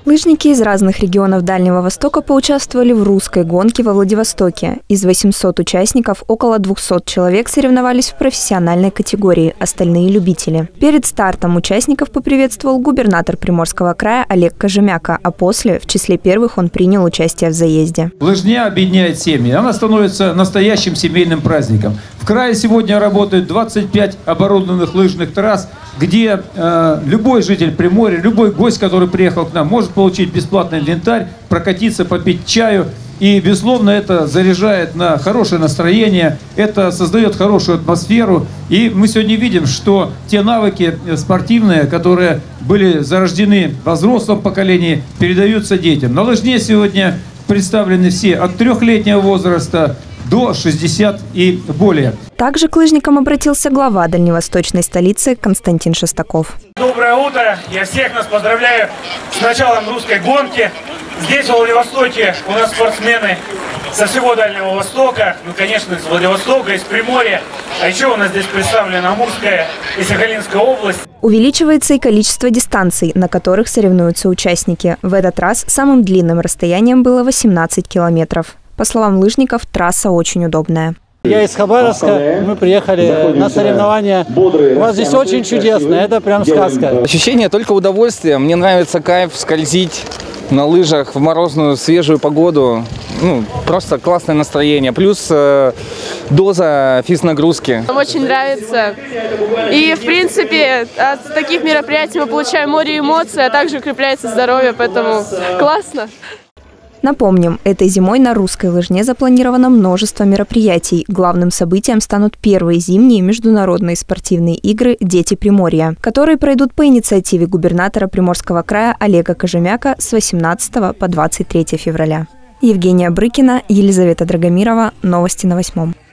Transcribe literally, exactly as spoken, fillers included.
Лыжники из разных регионов Дальнего Востока поучаствовали в русской гонке во Владивостоке. Из восьмисот участников около двухсот человек соревновались в профессиональной категории, остальные – любители. Перед стартом участников поприветствовал губернатор Приморского края Олег Кожемяка, а после, в числе первых, он принял участие в заезде. Лыжня объединяет семьи, она становится настоящим семейным праздником. В крае сегодня работают двадцать пять оборудованных лыжных трасс, где э, любой житель Приморья, любой гость, который приехал к нам, может получить бесплатный инвентарь, прокатиться, попить чаю. И, безусловно, это заряжает на хорошее настроение, это создает хорошую атмосферу. И мы сегодня видим, что те навыки спортивные, которые были зарождены во взрослом поколении, передаются детям. На лыжне сегодня представлены все от трехлетнего возраста до шестидесяти и более. Также к лыжникам обратился глава дальневосточной столицы Константин Шестаков. Доброе утро! Я всех нас поздравляю с началом русской гонки. Здесь, в Владивостоке, у нас спортсмены со всего Дальнего Востока, ну, конечно, из Владивостока, из Приморья. А еще у нас здесь представлена Амурская и Сахалинская область. Увеличивается и количество дистанций, на которых соревнуются участники. В этот раз самым длинным расстоянием было восемнадцать километров. По словам лыжников, трасса очень удобная. Я из Хабаровска, мы приехали на соревнования. У вас здесь очень чудесно, это прям сказка. Ощущение только удовольствия. Мне нравится кайф скользить на лыжах в морозную свежую погоду. Ну, просто классное настроение. Плюс э, доза физнагрузки. Нам очень нравится. И, в принципе, от таких мероприятий мы получаем море эмоций, а также укрепляется здоровье, поэтому классно. Напомним, этой зимой на русской лыжне запланировано множество мероприятий. Главным событием станут первые зимние международные спортивные игры «Дети Приморья», которые пройдут по инициативе губернатора Приморского края Олега Кожемяка с восемнадцатого по двадцать третье февраля. Евгения Брыкина, Елизавета Драгомирова. Новости на восьмом.